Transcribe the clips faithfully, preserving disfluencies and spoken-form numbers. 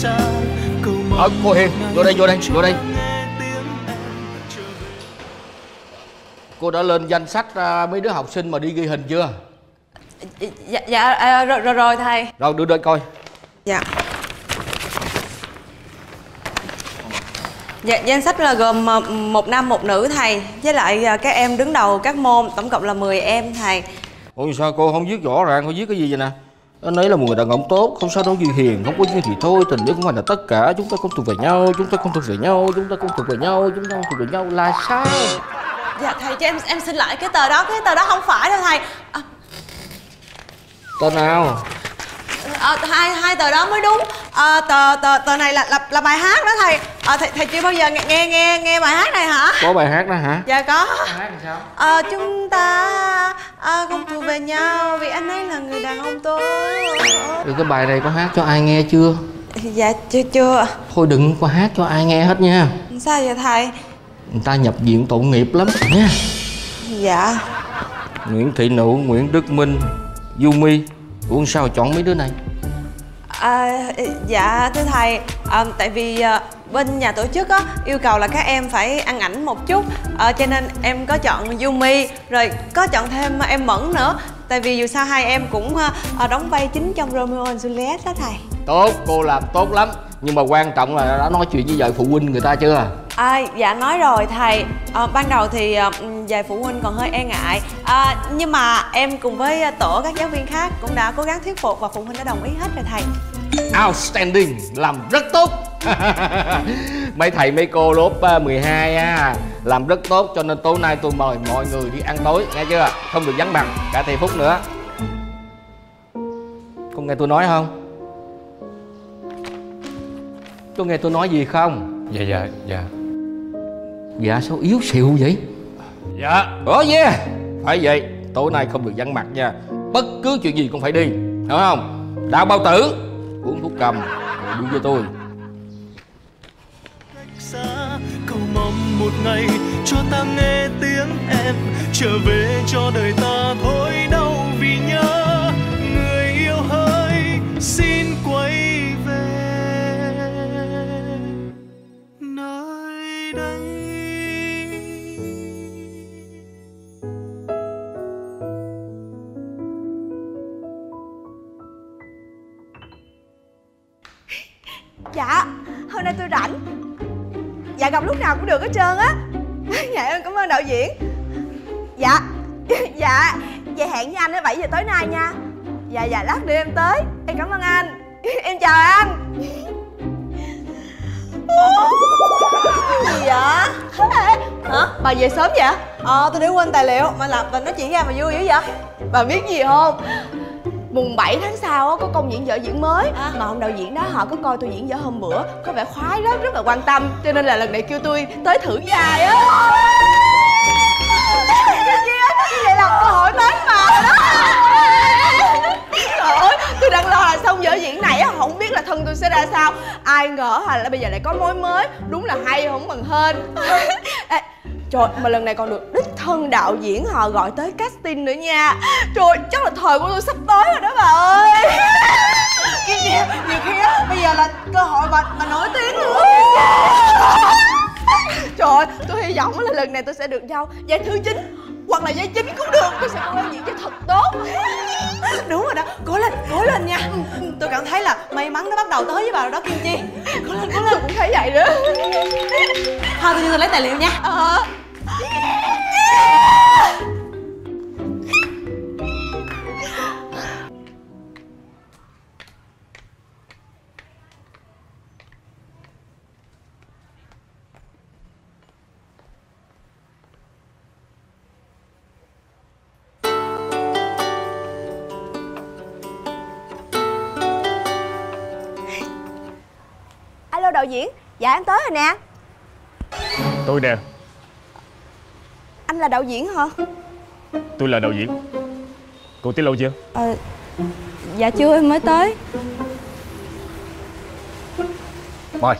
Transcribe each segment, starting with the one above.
Ờ, cô Hiền, vô đây, vô đây, vô đây. Cô đã lên danh sách uh, mấy đứa học sinh mà đi ghi hình chưa? Dạ, dạ à, rồi, rồi rồi thầy. Rồi đưa đây coi. Dạ. Dạ, danh sách là gồm một nam một nữ thầy. Với lại các em đứng đầu các môn, tổng cộng là mười em thầy. Ôi sao cô không viết rõ ràng, cô viết cái gì vậy nè? Anh ấy là một người đàn ông tốt, không sao đâu Duy Hiền, không có gì thì thôi, tình yêu không phải là tất cả, chúng ta không thuộc về nhau, chúng ta không thuộc về nhau, chúng ta không thuộc về nhau, chúng ta không thuộc về nhau là sao? Dạ thầy cho em em xin lại cái tờ đó, cái tờ đó không phải đâu thầy. À, tờ nào? À, hai hai tờ đó mới đúng. À, tờ tờ tờ này là là, là bài hát đó thầy. À, thầy thầy chưa bao giờ nghe nghe nghe nghe bài hát này hả? Có bài hát đó hả? Dạ có. Bài hát làm sao? À, chúng ta à, không thuộc về nhau vì anh ấy là người đàn ông tốt. Rồi cái bài này có hát cho ai nghe chưa? Dạ chưa chưa. Thôi đừng có hát cho ai nghe hết nha. Sao vậy thầy? Người ta nhập viện tội nghiệp lắm nha. Dạ. Nguyễn Thị Nụ, Nguyễn Đức Minh, Yumi. Ủa sao chọn mấy đứa này? À, dạ thưa thầy, à, tại vì à, bên nhà tổ chức á, yêu cầu là các em phải ăn ảnh một chút, à, cho nên em có chọn Yumi, rồi có chọn thêm em Mẫn nữa. Tại vì dù sao hai em cũng à, đóng vai chính trong Romeo and Juliet đó thầy. Tốt, cô làm tốt lắm. Nhưng mà quan trọng là đã nói chuyện với vợ phụ huynh người ta chưa? À, dạ nói rồi thầy. À, ban đầu thì à, vài phụ huynh còn hơi e ngại, à, nhưng mà em cùng với tổ các giáo viên khác cũng đã cố gắng thuyết phục và phụ huynh đã đồng ý hết rồi thầy. Outstanding, làm rất tốt. Mấy thầy mấy cô lớp mười hai á, làm rất tốt, cho nên tối nay tôi mời mọi người đi ăn tối, nghe chưa? Không được vắng mặt cả thầy Phúc nữa. Có nghe tôi nói không? Có nghe tôi nói gì không? Dạ dạ dạ. Dạ sao yếu xìu vậy? Dạ. Ủa yeah, phải vậy. Tối nay không được vắng mặt nha. Bất cứ chuyện gì cũng phải đi, hiểu không? Đào bao tử, uống thuốc cầm rồi đi với tôi. Cầu mong một ngày cho ta nghe tiếng em trở về cho đời ta thôi đau vì nhớ người yêu hỡi, xin quay về nơi đây. Dạ, hôm nay tôi rảnh. Dạ gặp lúc nào cũng được hết trơn á. Dạ em cảm ơn đạo diễn. Dạ. Dạ. Vậy hẹn với anh ở bảy giờ tối nay nha. Dạ dạ lát nữa em tới. Em cảm ơn anh. Em chào anh. Gì vậy? Hả? Bà về sớm vậy? Ờ tôi để quên tài liệu mà làm nói chuyện ra mà vui dữ vậy? Bà biết gì không? Mùng bảy tháng sau á, có công diễn vở diễn mới à. Mà ông đạo diễn đó họ có coi tôi diễn vở hôm bữa, có vẻ khoái rất rất là quan tâm, cho nên là lần này kêu tôi tới thử vai á. Như vậy là cơ hội tới mà đó. Trời ơi, tôi đang lo là xong vở diễn này á, không biết là thân tôi sẽ ra sao. Ai ngờ là bây giờ lại có mối mới, đúng là hay không bằng hên. Ê, trời, mà lần này còn được đích thân đạo diễn họ gọi tới casting nữa nha. Trời, chắc là thời của tôi sắp tới rồi đó bà ơi. Cái gì, nhiều khi á, bây giờ là cơ hội mà, mà nổi tiếng nữa. Trời ơi, tôi hy vọng là lần này tôi sẽ được giao vai thứ chính hoặc là vai chính cũng được. Tôi sẽ cố gắng diễn cho thật tốt. Đúng rồi đó, cố lên, cố lên nha. Tôi cảm thấy là may mắn nó bắt đầu tới với bà rồi đó Kim Chi. Cố lên, cố lên. Tôi cũng thấy vậy nữa. Thôi tôi đi tôi lấy tài liệu nha. Ờ. Alo đạo diễn, dạ em tới rồi nè. Tôi nè. Anh là đạo diễn hả? Tôi là đạo diễn. Cô tới lâu chưa? Ờ, dạ chưa, em mới tới. Mời.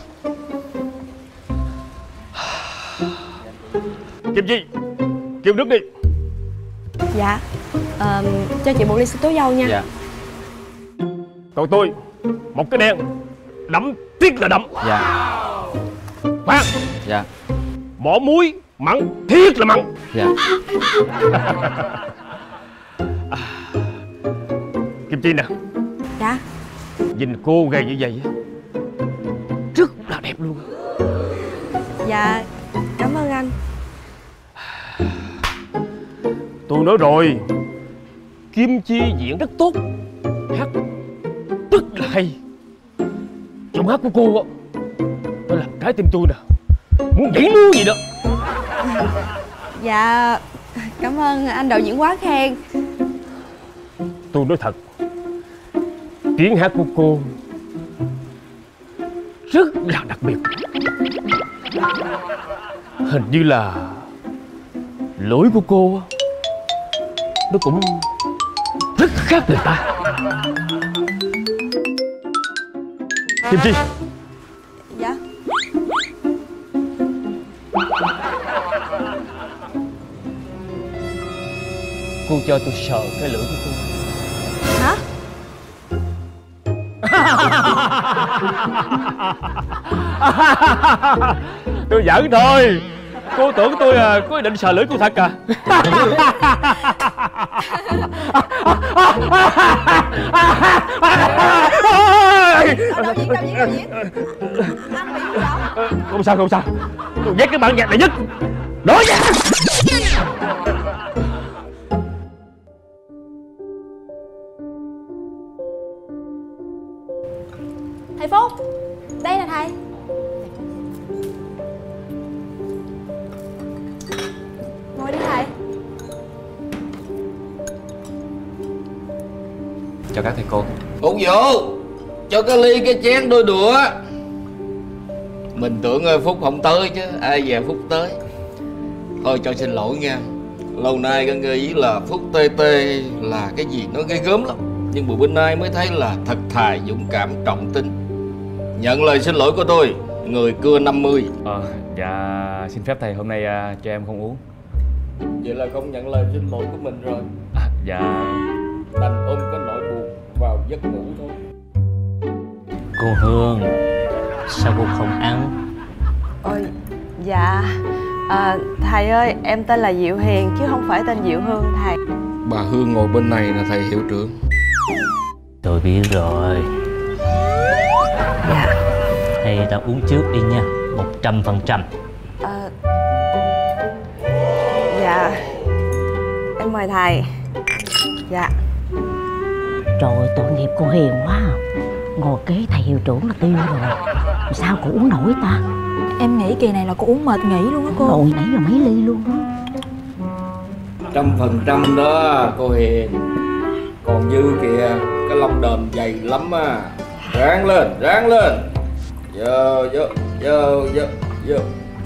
Kim Chi, kêu nước đi. Dạ. Ờ, cho chị một ly sữa tố dâu nha. Dạ. Còn tôi, một cái đen. Đậm thiết là đậm. Dạ. Khoan. Dạ. Bỏ muối mặn thiết là mặn. Dạ. À, Kim Chi nè. Dạ. Nhìn cô gầy như vậy rất là đẹp luôn. Dạ, cảm ơn anh. Tôi nói rồi, Kim Chi diễn rất tốt, hát rất là hay. Giọng hát của cô á, nó làm trái tim tôi nè, muốn nhảy múa gì đó. Dạ, cảm ơn anh đạo diễn quá khen. Tôi nói thật, tiếng hát của cô rất là đặc biệt. Hình như là lỗi của cô nó cũng rất khác người ta. Kim Chi. Dạ. Cô cho tôi sờ cái lưỡi của cô. Hả? Tôi giỡn thôi. Cô tưởng tôi à, có ý định sờ lưỡi cô thật à? Đạo diễn, đạo diễn, đạo diễn. Anh bị gì vậy? Không sao, không sao. Tôi ghét cái bản nhạc này nhất. Nói nha. Thầy Phúc, đây là thầy. Ngồi đi thầy. Chào các thầy cô. Phục vụ cho cái ly cái chén đôi đũa. Mình tưởng Phúc không tới chứ ai về Phúc tới. Thôi cho xin lỗi nha. Lâu nay con nghĩ là Phúc tê tê là cái gì nó ghê gớm lắm. Nhưng bữa bên nay mới thấy là thật thà, dũng cảm, trọng tin. Nhận lời xin lỗi của tôi, người cưa năm mươi. Ờ, dạ xin phép thầy hôm nay à, cho em không uống. Vậy là không nhận lời xin lỗi của mình rồi. À, dạ. Đành ôm cái nỗi buồn vào giấc ngủ thôi. Cô Hương, sao cô không ăn? Ôi, dạ à, thầy ơi, em tên là Diệu Hiền chứ không phải tên Diệu Hương thầy. Bà Hương ngồi bên này là thầy hiệu trưởng. Tôi biết rồi. Dạ. Thầy đã uống trước đi nha, một trăm phần trăm. À, dạ, em mời thầy. Dạ. Trời, tội nghiệp cô Hiền quá. Ngồi kế thầy hiệu trưởng là tiêu rồi. Sao cô uống nổi ta? Em nghĩ kỳ này là cô uống mệt nghỉ luôn á cô. Rồi nãy giờ mấy ly luôn đó. Trăm phần trăm đó cô Hiền. Còn Dư kìa, cái lông đờm dày lắm á. Ráng lên, ráng lên. Vô, vô, vô, vô, vô.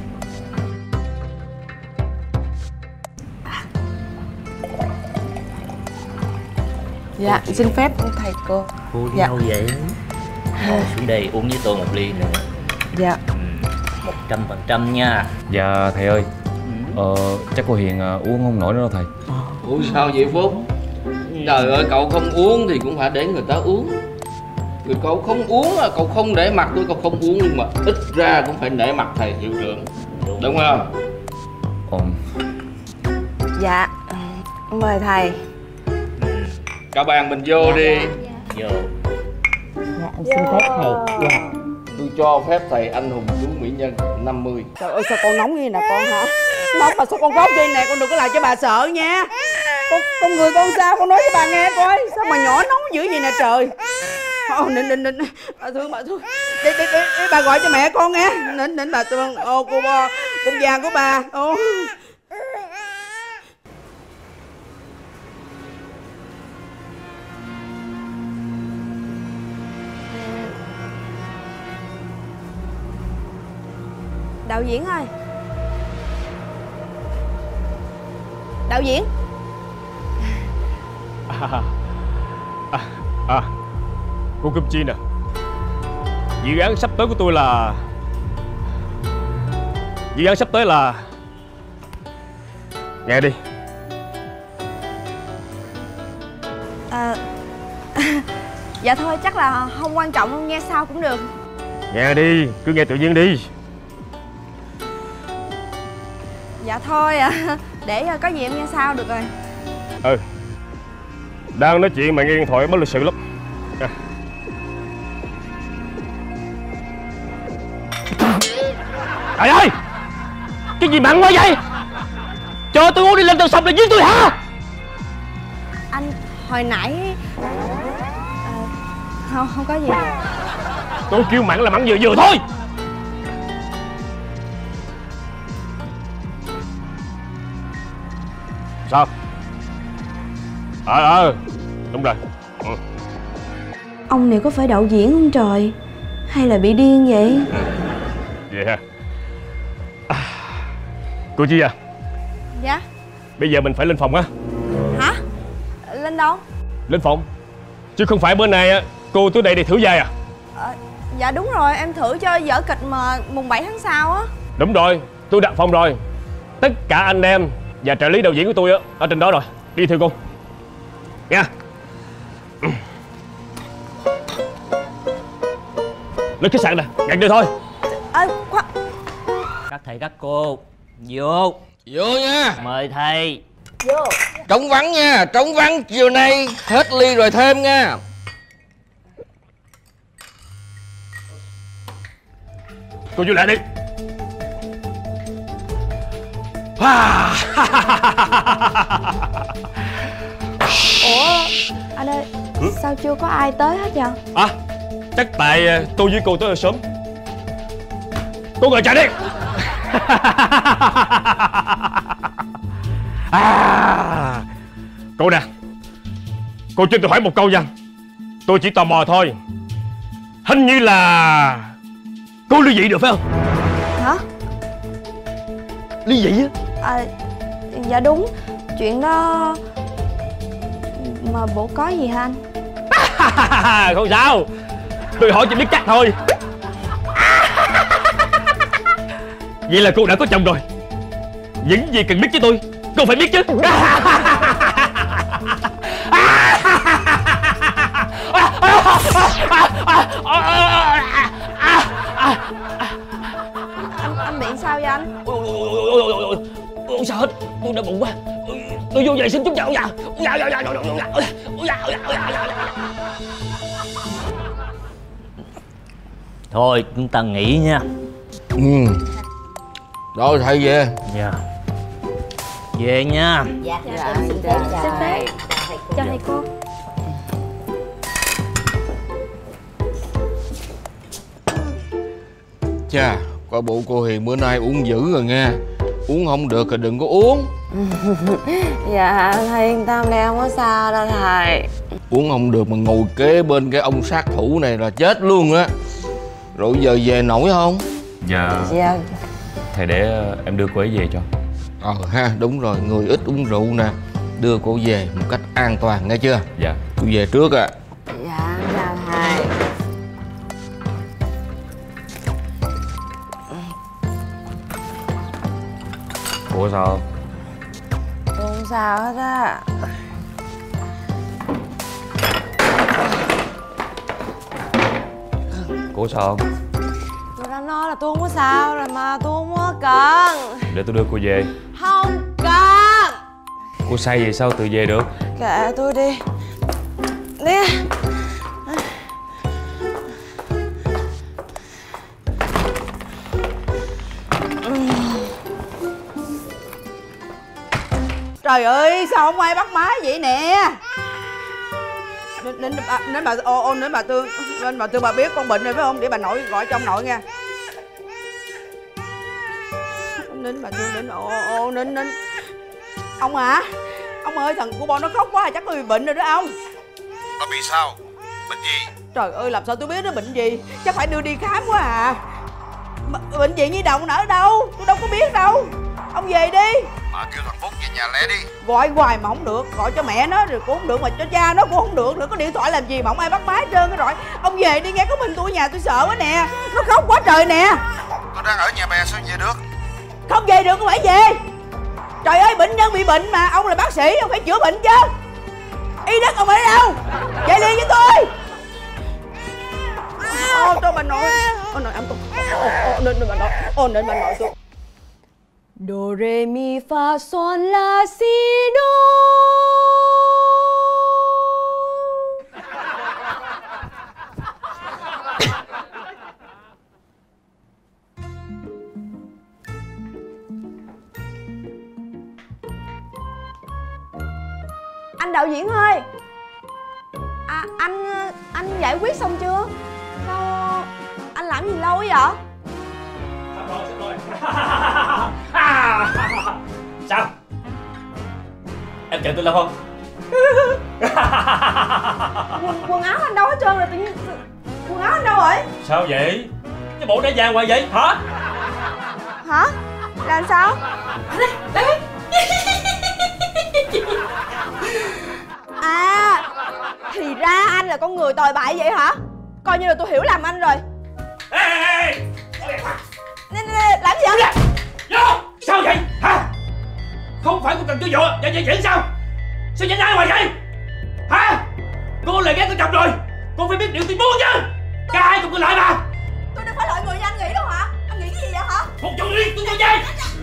Dạ, xin phép thầy cô. Cô đi Dạ. đâu vậy? Ngồi xuống đây uống với tôi một ly nữa. Dạ. Một trăm phần trăm nha. Dạ thầy ơi. Ờ, chắc cô Hiền à, uống không nổi nữa đâu thầy. Uống sao vậy Phúc? Trời ơi, cậu không uống thì cũng phải để người ta uống. Người cậu không uống, cậu không để mặt tôi, cậu không uống. Nhưng mà ít ra cũng phải để mặt thầy hiệu trưởng. Đúng không? Ồ. Dạ, mời thầy. Cả bàn mình vô đi. Vô. Dạ, em xin phép thầy. Dạ. Tôi cho phép thầy anh hùng chú mỹ nhân năm mươi. Trời ơi, sao con nóng như nè con hả? Nóng mà sao con khóc đi nè, con đừng có làm cho bà sợ nha. Con, con người con sao, con nói với bà nghe coi. Sao mà nhỏ nóng dữ vậy nè trời. Ô, nịnh, nịnh, nịnh. Bà thương, bà thương. Đi, đi, đi, đi, bà gọi cho mẹ con nghe. Nịnh, nịnh bà thương. Ô, cô, con già của bà. Ô. Đạo diễn ơi. Đạo diễn. À, à, à, cô Kim Chi nè. Dự án sắp tới của tôi là Dự án sắp tới là nghe đi. À, dạ thôi, chắc là không quan trọng, nghe sau cũng được. Nghe đi, cứ nghe tự nhiên đi. Dạ thôi à, để có gì em nghe sau được rồi. Ừ, đang nói chuyện mà nghe điện thoại bất lịch sự lắm à. Trời ơi, cái gì mặn quá vậy? Cho tôi uống đi, lên tàu sông là giết tôi hả? Anh hồi nãy à, không không có gì. Tôi kêu mặn là mặn vừa vừa thôi. Sao? Ờ à, ờ à, đúng rồi. Ừ. Ông này có phải đạo diễn không trời? Hay là bị điên vậy? Vậy hả? À, cô Chi à? Dạ. Bây giờ mình phải lên phòng á. Hả? Lên đâu? Lên phòng. Chứ không phải bữa nay cô tới đây để thử vai à? À, dạ đúng rồi, em thử cho vở kịch mà mùng bảy tháng sau á. Đúng rồi, tôi đặt phòng rồi. Tất cả anh em và trợ lý đạo diễn của tôi á ở trên đó rồi. Đi theo cô nha. Lên khách sạn nè, nhận được thôi. À, khoan. Các thầy các cô vô. Vô nha. Mời thầy. Vô. Trống vắng nha, trống vắng, chiều nay hết ly rồi thêm nha. Cô vô lại đi. Ủa anh ơi, ừ? Sao chưa có ai tới hết vậy? À, chắc tại tôi với cô tới hơi sớm. Cô ngồi chạy đi. À, cô nè, cô cho tôi hỏi một câu nha. Tôi chỉ tò mò thôi. Hình như là cô ly dị được phải không? Hả? Ly dị á? À, dạ đúng. Chuyện đó mà bộ có gì hả anh? Không sao, tôi hỏi chỉ biết chắc thôi. Vậy là cô đã có chồng rồi. Những gì cần biết với tôi cô phải biết chứ. Anh, anh bị sao vậy anh? Không sao hết, tôi đau bụng quá. Tôi vô vệ sinh chút nào. Thôi chúng ta nghỉ nha. Ừ. Rồi thầy về. Dạ. Về nha. Dạ, dạ em xin phép xin phép cho thầy cô. Chà, coi bộ cô Hiền bữa nay uống dữ rồi nha. Uống không được thì đừng có uống. Dạ thầy yên tâm đi, không có sao đâu thầy. Uống không được mà ngồi kế bên cái ông sát thủ này là chết luôn á. Rồi giờ về nổi không? Dạ. Dạ. Thầy để em đưa cô ấy về cho. Ờ ha, đúng rồi, người ít uống rượu nè. Đưa cô về một cách an toàn nghe chưa? Dạ. Tôi về trước ạ. À. Dạ chào thầy. Cô sao? Tôi không sao hết á. Cô sao không? Tôi đã nói là tôi không có sao rồi mà, tôi không có cần. Để tôi đưa cô về. Không cần. Cô say vậy sao tự về được? Kệ tôi đi. Đi. Trời ơi, sao không ai bắt má vậy nè? Nên, nên, nên bà ô, ô nên bà Tương, nên bà Tương bà biết con bệnh rồi phải không? Để bà nội gọi cho ông nội nha. Nên bà Tương đến ô ô nên nên ông à, ông ơi thằng của bọn nó khóc quá chắc nó bị bệnh rồi đó ông. Nó bị sao? Bệnh gì? Trời ơi làm sao tôi biết nó bệnh gì? Chắc phải đưa đi khám quá à. B bệnh gì Nhi Đồng nó ở đâu? Tôi đâu có biết đâu. Ông về đi. Mà kêu thằng Phúc về nhà lẽ đi. Gọi hoài mà không được, gọi cho mẹ nó rồi cũng không được, mà cho cha nó cũng không được nữa. Có điện thoại làm gì mà không ai bắt máy hết trơn rồi. Ông về đi nghe, có mình tôi ở nhà tôi sợ quá nè. Nó khóc quá trời nè. Tôi đang ở nhà bè sao về được? Không về được cũng phải về. Trời ơi bệnh nhân bị bệnh mà, ông là bác sĩ, ông phải chữa bệnh chứ. Y Đức ông ở đâu? Về liền với tôi. Ô tôi bà nội. Ô nội em tôi. Ô nên bà nội. Ô nên bà nội tôi. Do re mi fa son la si do. Anh đạo diễn ơi, à, anh anh giải quyết xong chưa? Sao anh làm gì lâu vậy? Sắp rồi, sắp rồi. Sao? Em chờ tôi lâu không? quần, quần áo anh đâu hết trơn rồi, tự nhiên quần áo anh đâu rồi? Sao vậy? Cái bộ đã vàng ngoài vậy hả? Hả? Làm sao? Đây. À, thì ra anh là con người tồi bại vậy hả? Coi như là tôi hiểu lầm anh rồi. Ê, ê, ê. Nè, nè, làm gì vậy? Vô! Sao vậy? Hả? Không phải cô cần tôi dọa, vậy vậy vậy sao? Sao nhanh ai ngoài vậy? Hả? Cô lại ghét tôi chồng rồi. Cô phải biết điều tình buông chứ. Cả hai cùng cô lại mà. Tôi đâu phải loại người như anh nghĩ đâu hả? Anh nghĩ cái gì vậy hả? Một chỗ riêng tôi cho dây.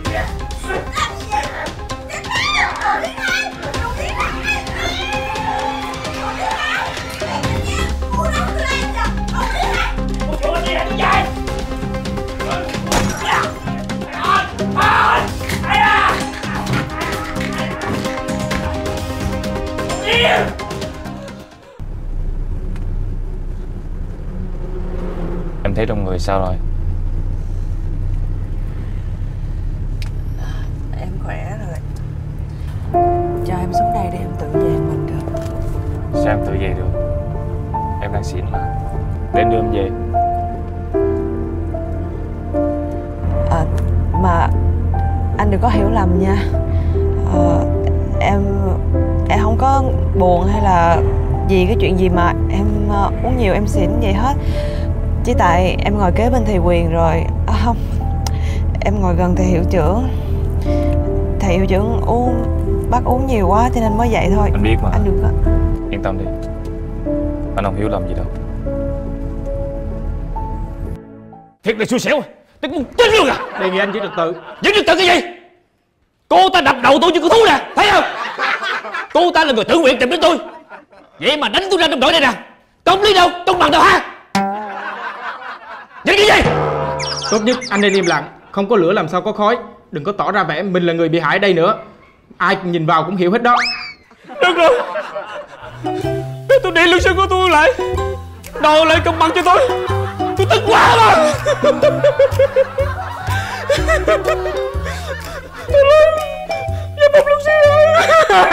Em thấy trong người sao rồi? Em khỏe rồi. Cho em xuống đây để em tự về mình được. Sao em tự về được? Em đang xỉn mà. Để em đưa em về. À, mà anh đừng có hiểu lầm nha. À, em em không có buồn hay là gì cái chuyện gì mà em uh, uống nhiều em xỉn vậy hết. Chỉ tại em ngồi kế bên thầy Quyền rồi. À, không, em ngồi gần thầy hiệu trưởng. Thầy hiệu trưởng uống bắt uống nhiều quá cho nên mới vậy thôi. Anh biết mà. Anh đừng có. Yên tâm đi. Anh không hiểu lầm gì đâu. Thiệt là xui xẻo. Tôi muốn chết luôn à. Đề nghị anh giữ trật tự. Giữ trật tự cái gì? Cô ta đập đầu tôi như con thú nè, thấy không? Cô ta là người tự nguyện tìm đến tôi. Vậy mà đánh tôi ra trong đội này nè. Công lý đâu, công bằng đâu hả? Nhìn cái gì? Tốt nhất anh nên im lặng. Không có lửa làm sao có khói. Đừng có tỏ ra vẻ mình là người bị hại ở đây nữa. Ai nhìn vào cũng hiểu hết đó. Được rồi. Để tôi điện luật sư của tôi lại, đòi lại công bằng cho tôi. Tôi tức quá mà. Tôi lên với một luật sư ơi.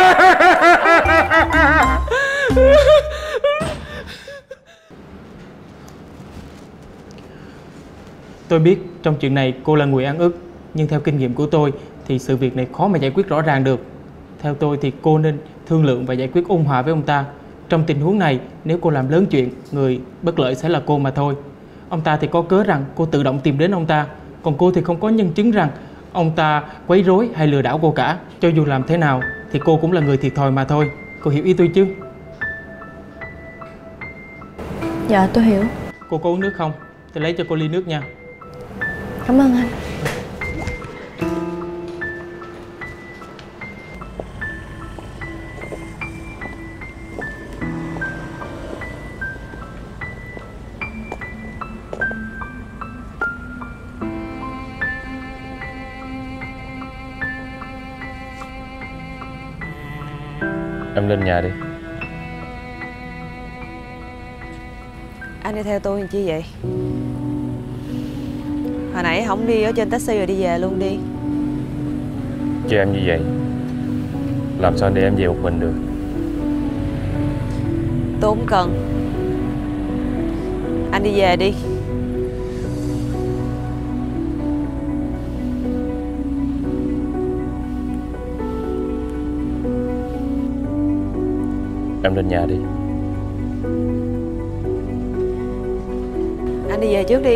Tôi biết trong chuyện này cô là người ăn ức. Nhưng theo kinh nghiệm của tôi thì sự việc này khó mà giải quyết rõ ràng được. Theo tôi thì cô nên thương lượng và giải quyết ôn hòa với ông ta. Trong tình huống này, nếu cô làm lớn chuyện, người bất lợi sẽ là cô mà thôi. Ông ta thì có cớ rằng cô tự động tìm đến ông ta. Còn cô thì không có nhân chứng rằng ông ta quấy rối hay lừa đảo cô cả. Cho dù làm thế nào thì cô cũng là người thiệt thòi mà thôi. Cô hiểu ý tôi chứ? Dạ tôi hiểu. Cô có uống nước không? Tôi lấy cho cô ly nước nha. Cảm ơn anh. Em lên nhà đi. Anh đi theo tôi làm chi vậy? Hồi nãy không đi ở trên taxi rồi đi về luôn đi. Chứ em như vậy làm sao để em về một mình được? Tôi không cần. Anh đi về đi. Em lên nhà đi. Anh đi về trước đi.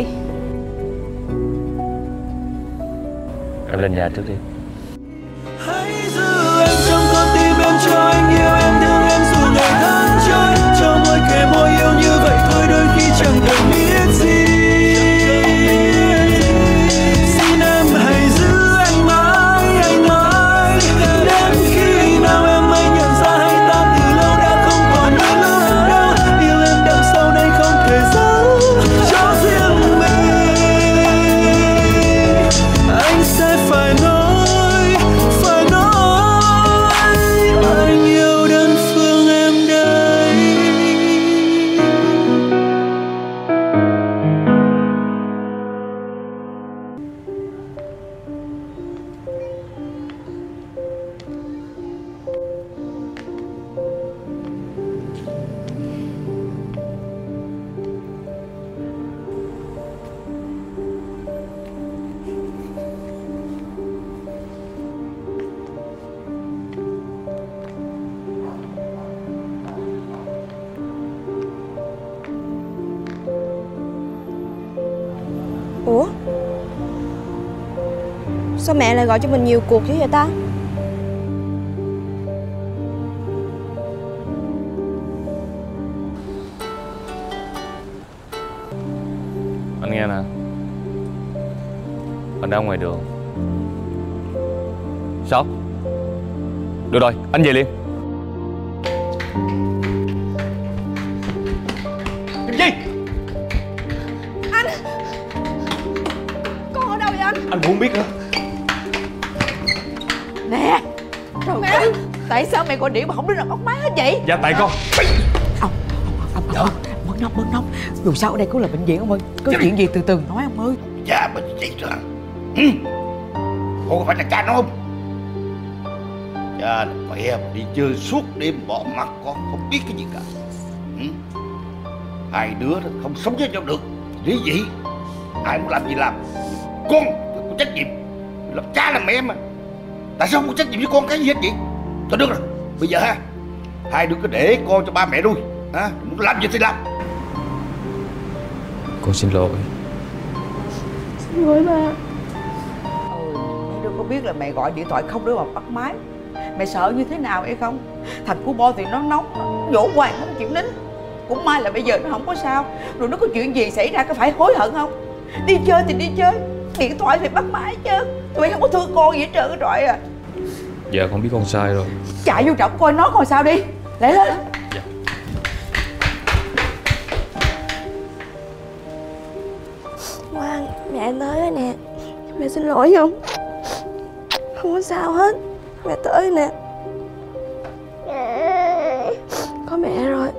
Em lên nhà trước đi. Hãy giữ em trong con tim em, cho anh yêu em, thương em dù ngày tháng trôi, cho môi kề môi yêu như vậy thôi, đôi khi chẳng cần biết Sao mẹ lại gọi cho mình nhiều cuộc dữ vậy ta? Anh nghe nè, anh đang ngoài đường. Sao? Được rồi, anh về liền. Kim Chi! Anh! Con ở đâu vậy anh? Anh cũng không biết nữa. Nè! Trời Mẹ! ơi, tại sao mẹ gọi điện mà không đứa nào bắt máy hết vậy? Dạ tại con. Ông, ông, ông, ông, bớt nóng, bớt nóng. Dù sao ở đây cũng là bệnh viện ông ơi. Có chuyện gì từ từ nói ông ơi. Cha bệnh gì rồi? Ừ. Cô có phải là cha nó không? Cha là mẹ mà đi chơi suốt đêm bỏ mặt con không biết cái gì cả. Ừ. Hai đứa đó không sống với nhau được. Lý gì? Ai muốn làm gì làm. Con có trách nhiệm. Làm cha làm mẹ mà. Tại sao không có trách nhiệm với con cái gì hết vậy? Thôi được rồi. Bây giờ ha, hai đứa cứ để con cho ba mẹ nuôi. À, muốn làm gì thì làm. Con xin lỗi. Xin lỗi ba. Ừ, mẹ đâu có biết là mẹ gọi điện thoại không đứa mà bắt máy. Mẹ sợ như thế nào hay không? Thằng cu Bo thì nó nóng, dỗ hoài không chịu nín. Cũng may là bây giờ nó không có sao. Rồi nó có chuyện gì xảy ra có phải hối hận không? Đi chơi thì đi chơi, điện thoại thì bắt máy chứ. Tụi mày không có thương con gì hết trơn rồi à. Dạ con biết con sai rồi. Chạy vô trọng coi nó coi sao đi. Lẹ lên. Dạ. Ngoan, mẹ tới rồi nè. Mẹ xin lỗi không? Không có sao hết. Mẹ tới nè. Có mẹ rồi.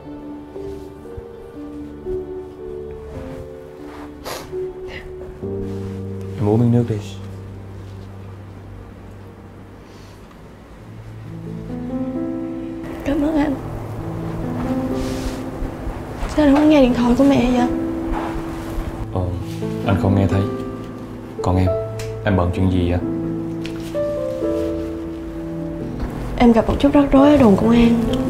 Em uống miếng nước đi. Cảm ơn anh. Sao anh không nghe điện thoại của mẹ vậy? Ờ, anh không nghe thấy. Còn em, em bận chuyện gì vậy? Em gặp một chút rắc rối ở đồn công an.